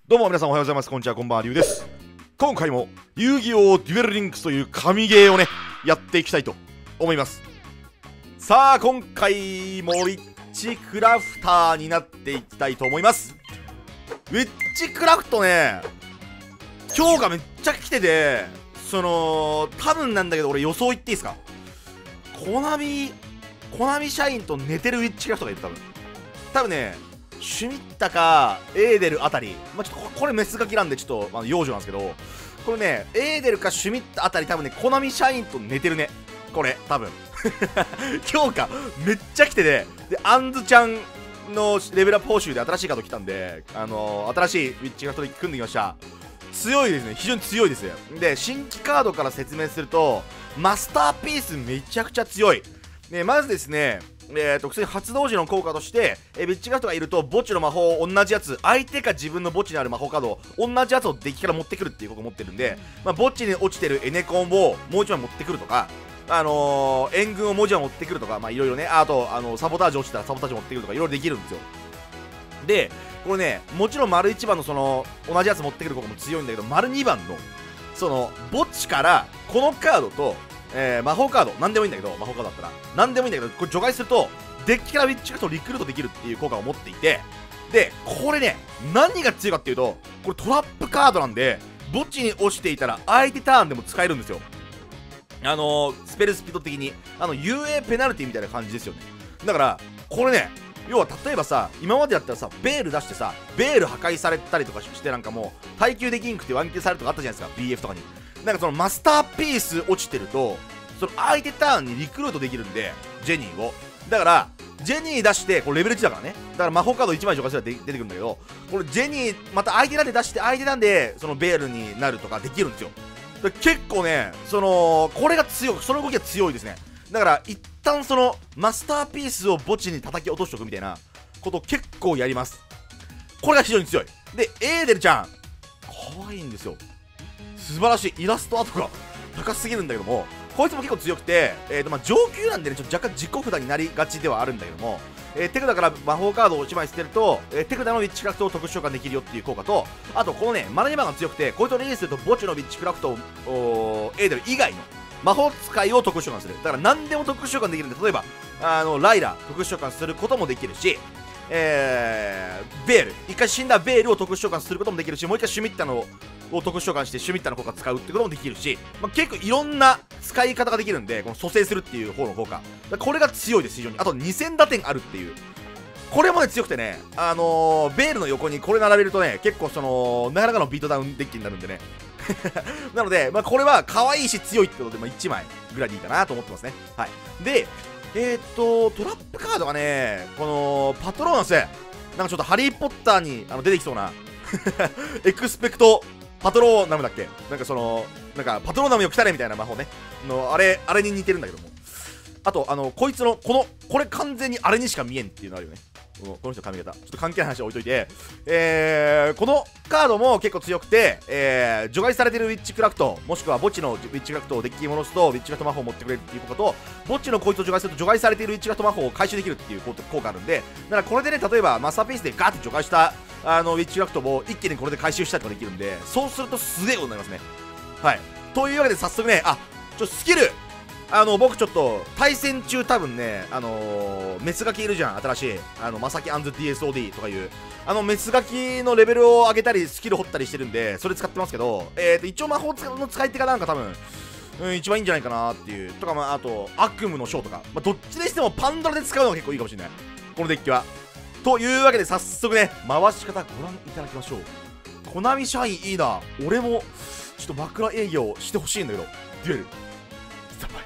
どうも皆さんおはようございます。こんにちは、こんばんは、りゅうです。今回も遊戯王デュエルリンクスという神ゲーをね、やっていきたいと思います。さあ、今回もウィッチクラフターになっていきたいと思います。ウィッチクラフトね、今日がめっちゃ来てて、多分なんだけど、俺予想言っていいですか？コナミ社員と寝てるウィッチクラフトがいる、多分ね、シュミッタかエーデルあたり、ちょっとこれメスガキなんでちょっと幼女なんですけど、これね、エーデルかシュミッタあたり多分ね、コナミ社員と寝てるね、これ多分今日かめっちゃ来てて、でアンズちゃんのレベルアップ報酬で新しいカード来たんで、新しいウィッチクラフトで組んできました。強いですね、非常に強いです。で新規カードから説明すると、マスターピースめちゃくちゃ強い。まずですね、普通に発動時の効果として、ウィッチクラフトがいると墓地の魔法を同じやつ、相手か自分の墓地にある魔法カードを同じやつをデッキから持ってくるっていうことを持ってるんで、墓地に落ちてるエネコンをもう一枚持ってくるとか、援軍をもう一枚持ってくるとか、いろいろね、あとサボタージュ落ちたらサボタージュ持ってくるとかいろいろできるんですよ。でこれね、もちろん丸1番の同じやつ持ってくる効果も強いんだけど、丸2番の墓地からこのカードと魔法カード、なんでもいいんだけど、魔法カードだったらなんでもいいんだけど、これ除外するとデッキからウィッチクラフトをリクルートできるっていう効果を持っていて、でこれね、何が強いかっていうと、これトラップカードなんで、墓地に落ちていたら相手ターンでも使えるんですよ。スペルスピード的に遊泳ペナルティみたいな感じですよね。だからこれね、要は例えばさ、今までだったらさ、ベール出してさ、ベール破壊されたりとかして、なんかもう耐久できんくてワンキルされるとかあったじゃないですか、 BF とかに。なんかマスターピース落ちてると、相手ターンにリクルートできるんで、ジェニーを。だからジェニー出して、これレベル1だからね、だから魔法カード1枚除外すれば出てくるんだけど、これジェニーまた相手なんで出して、相手なんでベールになるとかできるんですよ。だから結構ね、これが強い、その動きが強いですね。だから一旦マスターピースを墓地に叩き落としておくみたいなことを結構やります。これが非常に強い。でエーデルちゃん可愛いんですよ、素晴らしい。イラストアートが高すぎるんだけども、こいつも結構強くて、上級なんでね、ちょっと若干自己札になりがちではあるんだけども、手札から魔法カードを1枚捨てると、手札のウィッチクラフトを特殊召喚できるよっていう効果と、あとこのね、マナ2番が強くて、こいつをリリースすると墓地のウィッチクラフトをエーデル以外の魔法使いを特殊召喚する。だから何でも特殊召喚できるんで、例えばライラ特殊召喚することもできるし、ベール、一回死んだベールを特殊召喚することもできるし、もう一回シュミッタのを特殊召喚してシュミッタの効果使うってこともできるし、結構いろんな使い方ができるんで、この蘇生するっていう方の効果、これが強いです、非常に。あと2000打点あるっていう、これもね強くてね、ベールの横にこれ並べるとね、結構なかなかのビートダウンデッキになるんでねなので、これは可愛いし強いってことで、1枚ぐらいでいいかなと思ってますね。はい。でトラップカードがね、このパトローナス、なんかちょっとハリー・ポッターに出てきそうなエクスペクトパトローナムだっけ、なんかパトローナムよ来たれみたいな魔法ねあれに似てるんだけども、あとこいつのこれ完全にあれにしか見えんっていうのあるよね。この人の髪型ちょっと関係ない話は置いといて、このカードも結構強くて、除外されてるウィッチクラフト、もしくは墓地のウィッチクラフトをデッキに戻すとウィッチクラフト魔法を持ってくれるっていうことと、墓地のこいつを除外すると除外されているウィッチクラフト魔法を回収できるっていう効果があるんで、だからこれでね、例えばマスターピースでガーって除外したウィッチクラフトを一気にこれで回収したりとかできるんで、そうするとすげえことになりますね。はい。というわけで早速ね、スキル僕ちょっと対戦中多分ね、メスガキいるじゃん、新しいマサキアンズ DSOD とかいうメスガキのレベルを上げたりスキル掘ったりしてるんで、それ使ってますけど、一応魔法の使い手がなんか多分、一番いいんじゃないかなっていうとか、あと悪夢のショーとか、どっちにしてもパンドラで使うのが結構いいかもしれない、このデッキは。というわけで早速ね、回し方ご覧いただきましょう。コナミ社員いいな、俺もちょっと枕営業してほしいんだけど、デュエルスタンバイ。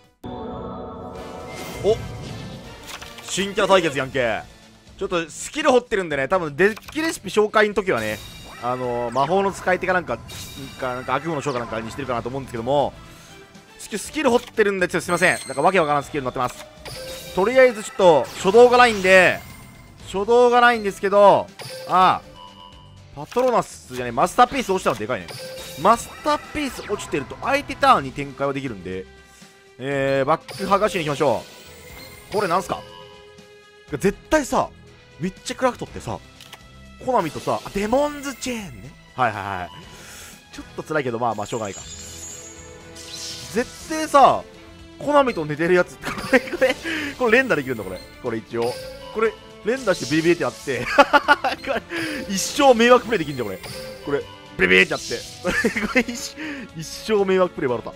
お、新キャラ対決やんけ。ちょっとスキル掘ってるんでね、多分デッキレシピ紹介の時はね、魔法の使い手かなんか悪夢の将かなんかにしてるかなと思うんですけども、スキル掘ってるんで、すいません、なんかわけわからんスキルになってます。とりあえずちょっと初動がないんですけど、パトロナスじゃねえ、マスターピース落ちたのでかいね。マスターピース落ちてると相手ターンに展開はできるんで、バック剥がしに行きましょう。これなんすか？絶対さ、ウィッチクラフトってさ、 コナミとさ、デモンズチェーンね。はいはいはい。ちょっと辛いけど、まあまあしょうがないか。絶対さ、コナミと寝てるやつ、これ連打できるんだ、これ。これ一応。これ、連打してビリビリってやってこれ、一生迷惑プレイできんじゃん、これ。これ、ビリビリってやって。これ一生迷惑プレイバロた。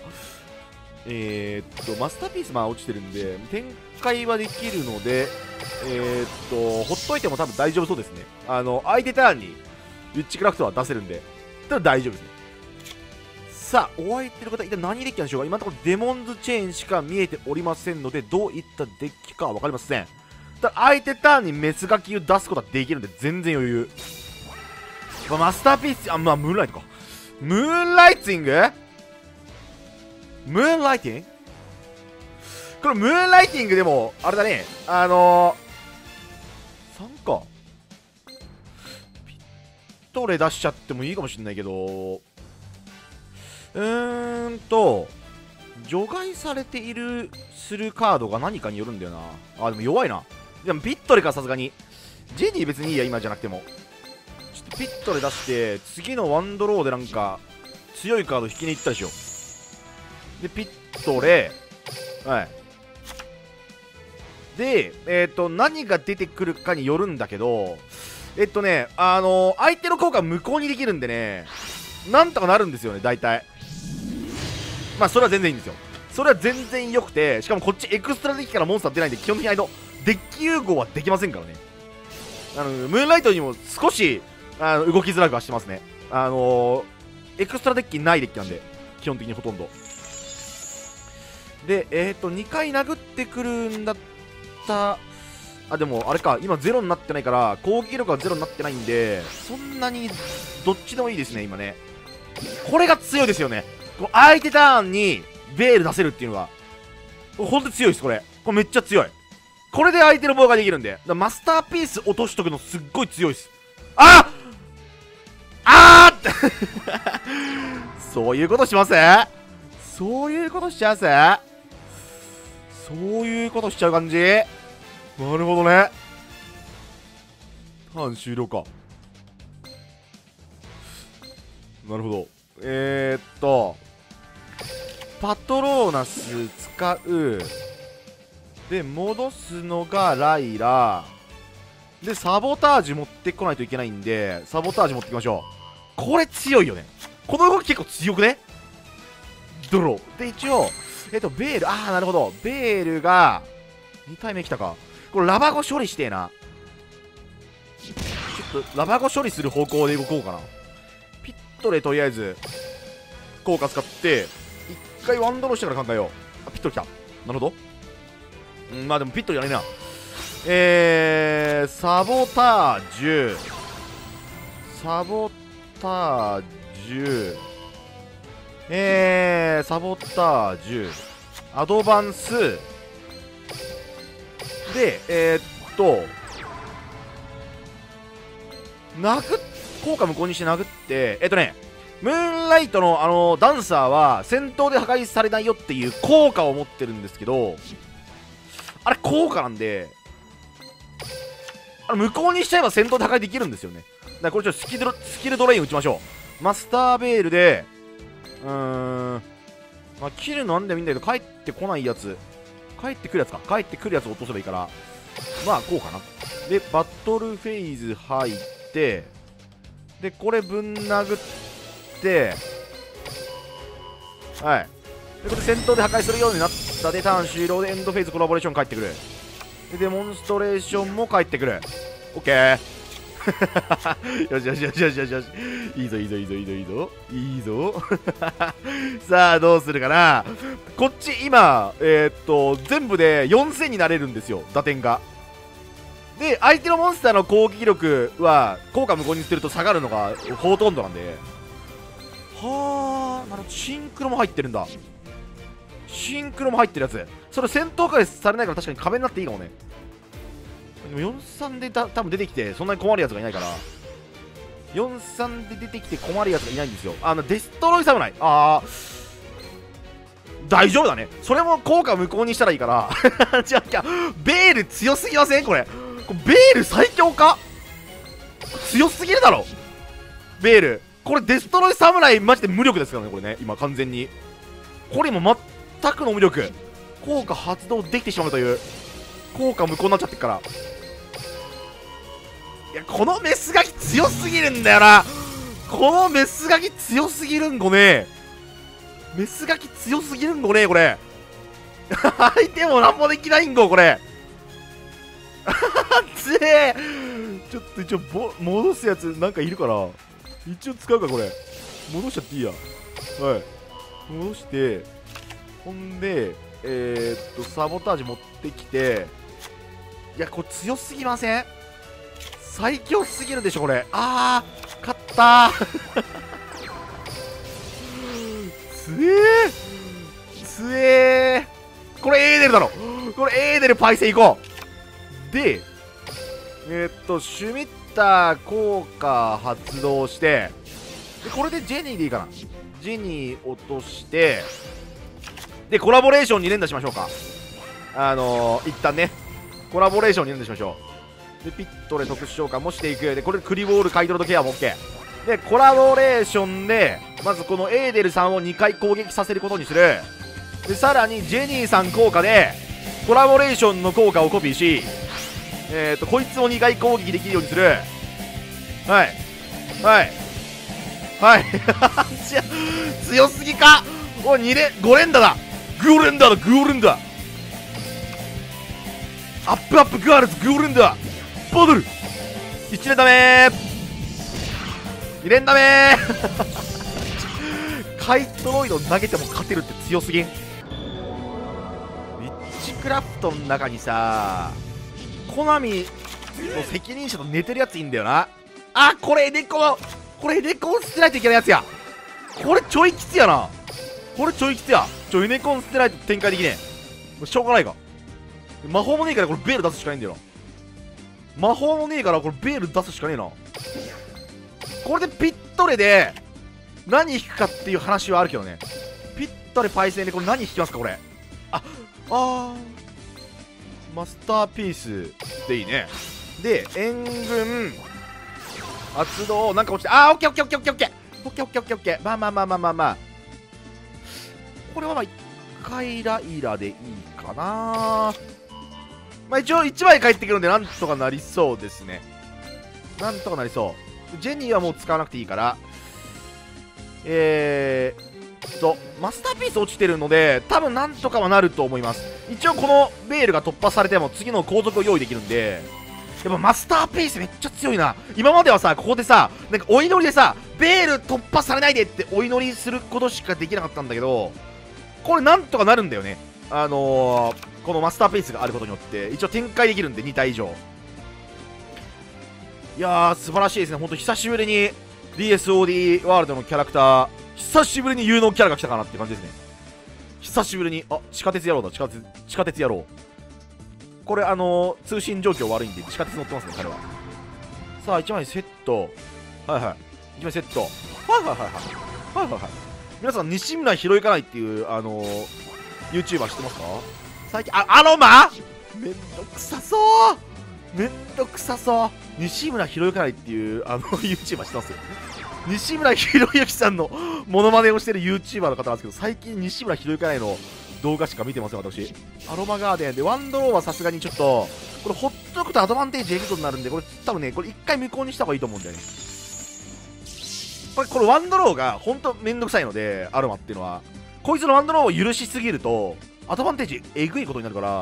マスターピースまあ落ちてるんで、展開はできるので、ほっといても多分大丈夫そうですね。相手ターンにウィッチクラフトは出せるんで、多分大丈夫ですね。さあ、お相手の方、一体何デッキなんでしょうか。今のところデモンズチェーンしか見えておりませんので、どういったデッキかは分かりません。ただ、相手ターンにメスガキを出すことはできるんで、全然余裕。マスターピース、まあ、ムーンライトか。ムーンライティングムーンライティングこれムーンライティングでも、あれだね、3か。ピットレ出しちゃってもいいかもしんないけど、除外されている、するカードが何かによるんだよな。でも弱いな。でもピットレか、さすがに。ジェニー別にいいや、今じゃなくても。ちょっとピットレ出して、次のワンドローでなんか、強いカード引きに行ったでしょ。で、ピットレ、はい。で、何が出てくるかによるんだけど、相手の効果無効にできるんでね、なんとかなるんですよね、大体。まあ、それは全然いいんですよ。それは全然良くて、しかもこっちエクストラデッキからモンスター出ないんで、基本的にデッキ融合はできませんからね。ムーンライトにも少し、動きづらくはしてますね。エクストラデッキないデッキなんで、基本的にほとんど。で、2回殴ってくるんだった。でも、あれか、今ゼロになってないから、攻撃力はゼロになってないんで、そんなに、どっちでもいいですね、今ね。これが強いですよね。この相手ターンに、ベール出せるっていうのが、ほんと強いです、これ。これめっちゃ強い。これで相手の防ができるんで。マスターピース落としとくのすっごい強いです。ってそういうことしますそういうことしちゃうそういうことしちゃう感じ。なるほどね。ターン終了か。なるほど。パトローナス使う。で、戻すのがライラ。で、サボタージュ持ってこないといけないんで、サボタージュ持ってきましょう。これ強いよね。この動き結構強くね。ドロー。で、一応、ベール、なるほど。ベールが、2体目来たか。これラバゴ処理してえな。ちょっと、ラバゴ処理する方向で動こうかな。ピットレとりあえず、効果使って、一回ワンドローしてから考えよう。ピットレ来た。なるほど。まあでもピットレじゃないな。サボタージュ。サボタージュ。サボタージュ。アドバンス。で、効果無効にして殴って、ムーンライトのダンサーは戦闘で破壊されないよっていう効果を持ってるんですけど、あれ効果なんで、無効にしちゃえば戦闘で破壊できるんですよね。だからこれちょっとスキルドレイン打ちましょう。マスターベールで、まあ、切るのなんでもいいんだけど、帰ってこないやつ。帰ってくるやつか。帰ってくるやつを落とせばいいから。まあ、こうかな。で、バトルフェイズ入って、で、これぶん殴って、はい。で、これ戦闘で破壊するようになったで、ターン終了でエンドフェイズコラボレーション帰ってくる。で、デモンストレーションも帰ってくる。オッケー。よしよしよしよしよしよし。いいぞいいぞいいぞいいぞいいぞ。いいぞ。さあ、どうするかな。こっち今、全部で4000になれるんですよ、打点が。で、相手のモンスターの攻撃力は、効果無効にすると下がるのがほとんどなんで。はあ、なるほど。シンクロも入ってるんだ。シンクロも入ってるやつ。それ戦闘回されないから確かに壁になっていいかもね。でも43で多分出てきてそんなに困るやつがいないから、43で出てきて困るやつがいないんですよ。デストロイサムライ。大丈夫だね。それも効果無効にしたらいいからじゃあベール強すぎませんこれ。ベール最強か。 強すぎるだろベール。これデストロイ侍マジで無力ですからね、これね。今完全にこれ今全くの無力。効果発動できてしまうという効果無効になっちゃってっから。いや、このメスガキ強すぎるんだよな。このメスガキ強すぎるんごね。メスガキ強すぎるんごね、これ。相手もなんもできないんご、これ。つえ。ちょっと一応戻すやつなんかいるから、一応使うか、これ。戻しちゃっていいや。はい。戻して、ほんで、サボタージュ持ってきて、いや、これ強すぎません？最強すぎるでしょ、これ。勝ったー。つえー。これエーデルだろ。これエーデルパイセン行こう。で、シュミッター効果発動して、でこれでジェニーでいいかな。ジェニー落として、でコラボレーションに連打しましょうか。一旦ねコラボレーションに連打しましょう。でピットで特殊召喚もしていく。でこれでクリボールカイドロとケアも OK で、コラボレーションでまずこのエーデルさんを2回攻撃させることにする。でさらにジェニーさん効果でコラボレーションの効果をコピーし、こいつを2回攻撃できるようにする。はいはいはい強すぎか。おい5連打だ。グオレンダーだ。グオレンダーアップアップガールズグオレンダーバトル。1連ダメー、2連ダメーカイトロイド投げても勝てるって強すぎん。ウィッチクラフトの中にさ、コナミの責任者と寝てるやついいんだよな。これエデコン捨てないといけないやつや。これちょいきつやな。これちょいきつや。エネコン捨てないと展開できねえ。しょうがないか。魔法もねえからこれベール出すしかないんだよな。魔法もねえからこれベール出すしかねえな。これでピットレで何引くかっていう話はあるけどね。ピットレパイセンでこれ何引きますかこれ。マスターピースでいいね。で援軍発動なんか落ちて、オッケーオッケーオッケーオッケーオッケーオッケーオッケーオッケーオッケー。まあこれはまあ1回ライラでいいかな。一応1枚返ってくるんでなんとかなりそうですね。なんとかなりそう。ジェニーはもう使わなくていいから、マスターピース落ちてるので多分なんとかはなると思います。一応このベールが突破されても次の後続を用意できるんで、やっぱマスターピースめっちゃ強いな。今まではさ、ここでさ、なんかお祈りでさ、ベール突破されないでってお祈りすることしかできなかったんだけど、これなんとかなるんだよね。このマスターピースがあることによって一応展開できるんで2体以上。いやー素晴らしいですね。ほんと久しぶりに DSOD ワールドのキャラクター、久しぶりに有能キャラが来たかなっていう感じですね。久しぶりに。地下鉄野郎だ。地下鉄野郎。これ通信状況悪いんで地下鉄乗ってますね彼は。さあ1枚セット。はいはい、1枚セット。はい皆さん西村ひろゆかないっていうYouTuber 知ってますか？最近アロマめんどくさそう。西村ひろゆかないっていうYouTuber 知ってます？西村ひろゆきさんのモノマネをしてる YouTuber の方なんですけど、最近西村ひろゆかないの動画しか見てません私。アロマガーデンでワンドローはさすがにちょっとこれほっとくとアドバンテージエグゾになるんで、これ多分ねこれ一回無効にした方がいいと思うんだよね。これワンドローがほんとめんどくさいので、アロマっていうのはこいつのワンドローを許しすぎるとアドバンテージえぐいことになるから、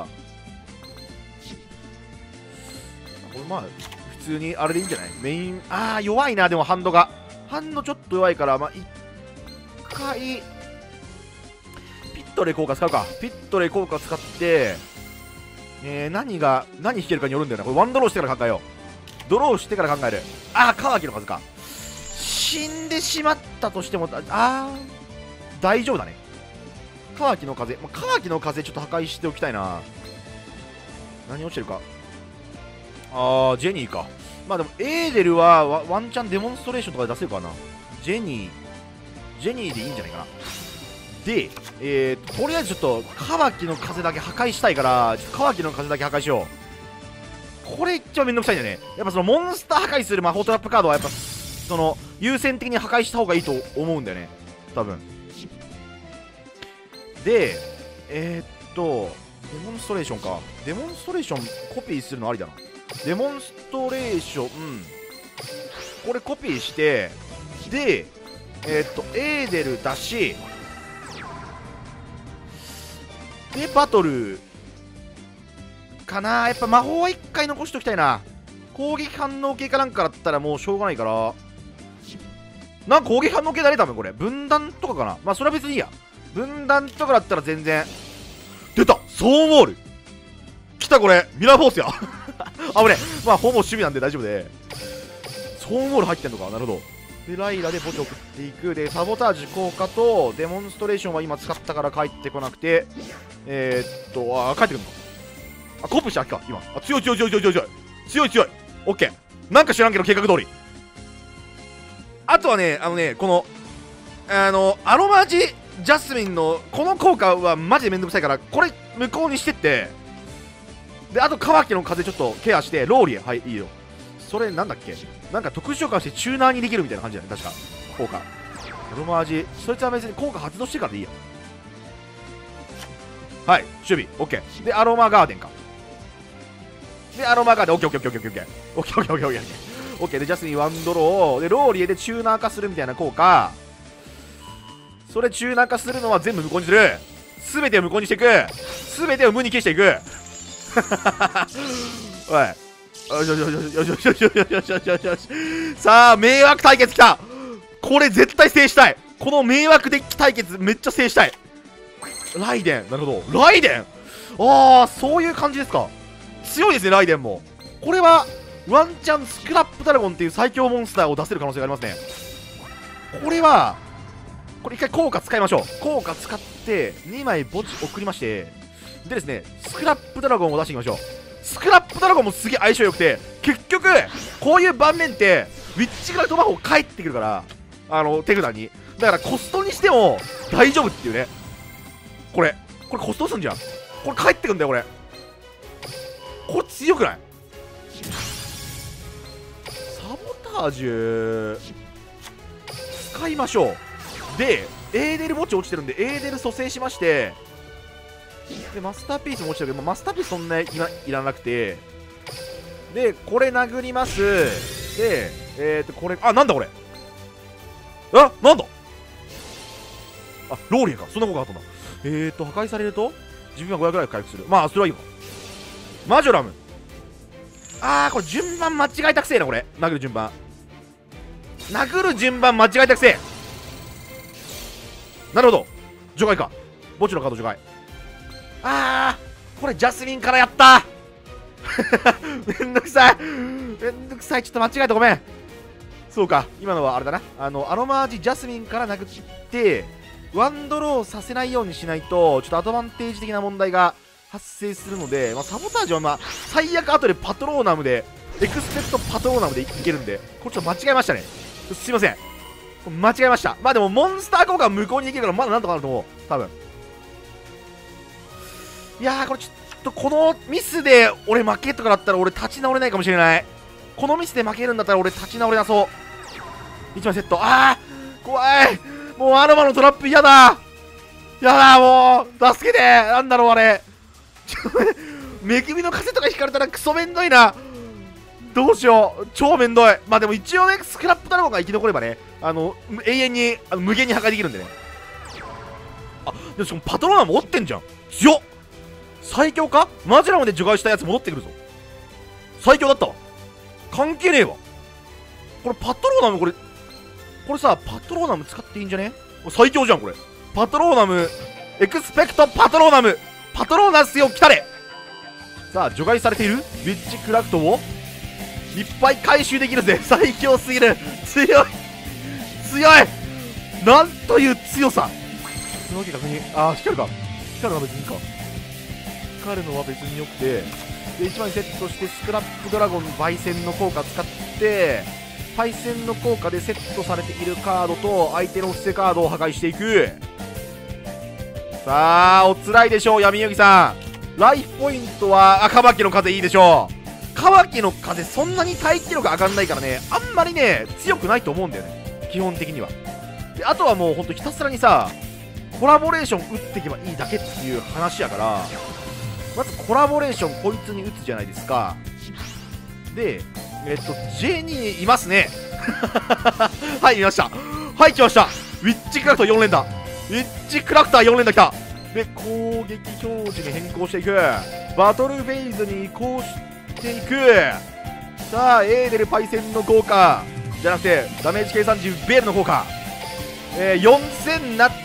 これまあ普通にあれでいいんじゃない？メイン弱いな。でもハンドちょっと弱いから、まあ一回ピットレ効果使うか。ピットレ効果使って何引けるかによるんだよな。これワンドローしてから考えよう。ドローしてから考える。カワキの数か。死んでしまったとしても大丈夫だね。カワキの風ちょっと破壊しておきたいな。何落ちてるか。ジェニーか。まあでもエーデルはワンチャンデモンストレーションとかで出せるかな。ジェニーでいいんじゃないかな。でとりあえずちょっとカワキの風だけ破壊したいから、ちょっとカワキの風だけ破壊しよう。 これ一番めんどくさいんだよね。やっぱそのモンスター破壊する魔法トラップカードはやっぱその優先的に破壊した方がいいと思うんだよね、多分。でデモンストレーションか。デモンストレーションコピーするのありだな。デモンストレーション、これコピーして、でエーデル出しでバトルかな。やっぱ魔法は1回残しておきたいな。攻撃反応系かなんかだったらもうしょうがないから、なんか攻撃反応系だね多分。これ分断とかかな。まあそれは別にいいや。分断とかだったら全然。出たソーモール来た。これミラーフォースやあぶね。まあほぼ守備なんで大丈夫で、ソーモール入ってんのか。なるほど。でライラで墓地を送っていく。でサボタージュ効果とデモンストレーションは今使ったから帰ってこなくて、帰ってくるのか。コップしたっけか今。強い強い強い強い強い強い強い。オッケー。なんか知らんけど計画通り。あとはね、このアロマージジャスミンのこの効果はマジでめんどくさいから、これ無効にしてって、であとカワキの風ちょっとケアして、ローリエ、はいいいよ。それなんだっけ、なんか特殊召喚してチューナーにできるみたいな感じだね確か。効果アロマージ、そいつは別に効果発動してからでいいや。はい守備オッケー。でアロマガーデンか。でアロマガーデンオッケーオッケーオッケーオッケーオッケーオッケーオッケーオッケーオッケーオッケー。でジャスミンワンドローでローリエでチューナー化するみたいな効果。それチューナー化するのは全部無効にする。全てを無効にしていく。全てを無に消していくおいよしよしよしよしよしよしよしよしよしよしよし。さあ迷惑対決きた。これ絶対制したい。この迷惑デッキ対決めっちゃ制したい。ライデン、なるほど。ライデン、ああそういう感じですか。強いですねライデンも。これはワンチャンスクラップドラゴンっていう最強モンスターを出せる可能性がありますね。これはこれ一回効果使いましょう。効果使って2枚墓地送りまして、でですねスクラップドラゴンを出していきましょう。スクラップドラゴンもすげえ相性良くて、結局こういう盤面ってウィッチグラフト魔法返ってくるから、手札にだからコストにしても大丈夫っていうね。これコストすんじゃん。これ返ってくんだよ。これ強くない？サボタージュ使いましょう。でエーデル墓地落ちてるんでエーデル蘇生しまして、でマスターピースも落ちてるけど、マスターピースそんな今いらなくて、でこれ殴ります。でこれなんだこれ、なんだローリエか。そんなことがあったんだ。破壊されると自分は500ぐらい回復する。まあそれはいいわ。マジョラム、これ順番間違えたくせえな。これ殴る順番間違えたくせえ。なるほど除外か。墓地のカード除外。これジャスミンからやっためんどくさいめんどくさい。ちょっと間違えた、ごめん。そうか今のはあれだな、アロマージジャスミンから殴ってワンドローさせないようにしないとちょっとアドバンテージ的な問題が発生するので、サボタージュは最悪後でパトローナムでエクスペクトパトローナムでいけるんで、これちょっと間違えましたね。すいません間違えました。でもモンスター効果は無効にできるからまだなんとかなると思う多分。いやこれちょっとこのミスで俺負けとかだったら俺立ち直れないかもしれない。このミスで負けるんだったら俺立ち直れなそう。1枚セット。怖い。もうアロマのトラップ嫌だもう助けて。なんだろうあれめぐみの風とか引かれたらクソめんどいな。どうしよう超めんどい。でも一応ねスクラップドラゴンが生き残ればね永遠に無限に破壊できるんでね。でもしかもパトローナム持ってんじゃん。強っ。最強か。マジラムで除外したやつ戻ってくるぞ。最強だったわ。関係ねえわ。これパトローナムこれさパトローナム使っていいんじゃね。最強じゃんこれ。パトローナムエクスペクトパトローナムパトローナスよ来たれ。さあ除外されているウィッチクラフトをいっぱい回収できるぜ。最強すぎる。強いなんという強さ。そのわけ確認。光るか。光るのは別にいいか。光るのは別によくて、で1枚セットしてスクラップドラゴン焙煎の効果使って焙煎の効果でセットされているカードと相手の伏せカードを破壊していく。さあおつらいでしょう闇遊戯さん。ライフポイントはカマキの風いいでしょう。 カワキの風そんなに耐久力上がんないからね、あんまりね強くないと思うんだよね、基本的には。であとはもうほんとひたすらにさコラボレーション打っていけばいいだけっていう話やから、まずコラボレーションこいつに打つじゃないですか。でジェニーいますねはい見ました、はい来ました、ウィッチクラフト4連打、ウィッチクラフター4連打来た。で攻撃表示に変更していく、バトルフェーズに移行していく。さあエーデルパイセンの効果じゃなくてダメージ計算時ベールの効果、4000になって、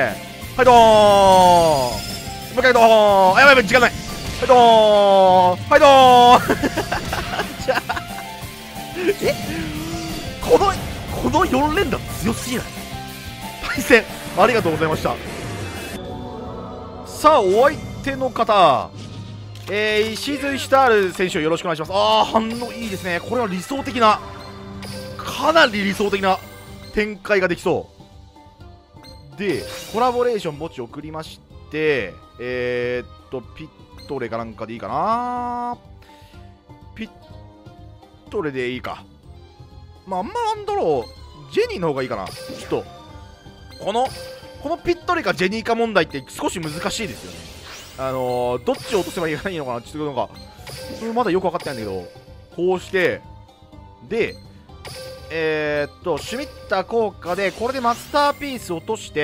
はいどーん、もう一回どーん、あやばいやばい時間ない、はいどーん、はいどーんじゃあこの4連打強すぎない？パイセンありがとうございました。さあお相手の方、石髄シュタール選手をよろしくお願いします。ああ反応いいですね。これは理想的な、かなり理想的な展開ができそうで、コラボレーション墓地送りまして、ピットレかなんかでいいかな、ピットレでいいか、まああんまなんだろう、ジェニーの方がいいかな。ちょっとこのピットレかジェニーか問題って少し難しいですよね。どっちを落とせばいいのかな、ちょっとなんかまだよく分かってないんだけど、こうしてでシュミッター効果でこれでマスターピース落として、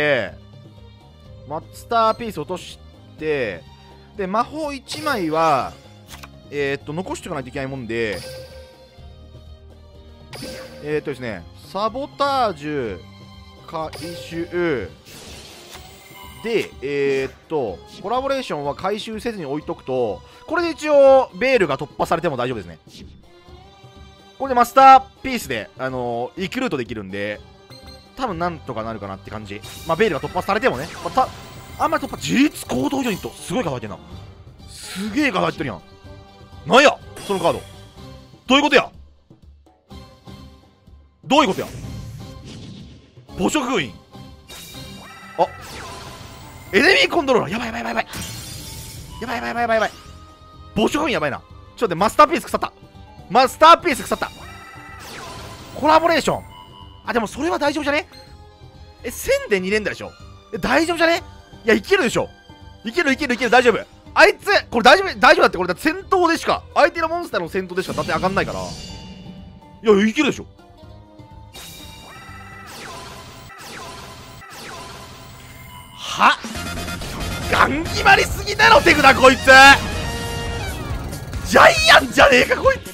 で魔法1枚は残しておかないといけないもんで、ですね、サボタージュ回収でコラボレーションは回収せずに置いとくと、これで一応ベールが突破されても大丈夫ですね。これでマスターピースでイクルートできるんで多分なんとかなるかなって感じ。まあベールが突破されてもね、あんまり突破、自立行動ユニットすごい数入ってんな、すげえ数入ってるやん。なんやそのカード、どういうことや、どういうことや、母色封印、あエネミーコントローラー、やばいやばいやばいやばいやばいやばいやばいやばい、母色封印やばいな。ちょっと待って、マスターピース腐った、マスターピース腐った。コラボレーション、あでもそれは大丈夫じゃね、1000で2連打でしょ、大丈夫じゃね、いやいけるでしょ、いける大丈夫、あいつこれ大丈夫だって、これだって戦闘でしか、相手のモンスターの戦闘でしかだって上がんないから、いやいけるでしょ。はガン決まりすぎだろ手札こいつ、ジャイアンじゃねえかこいつ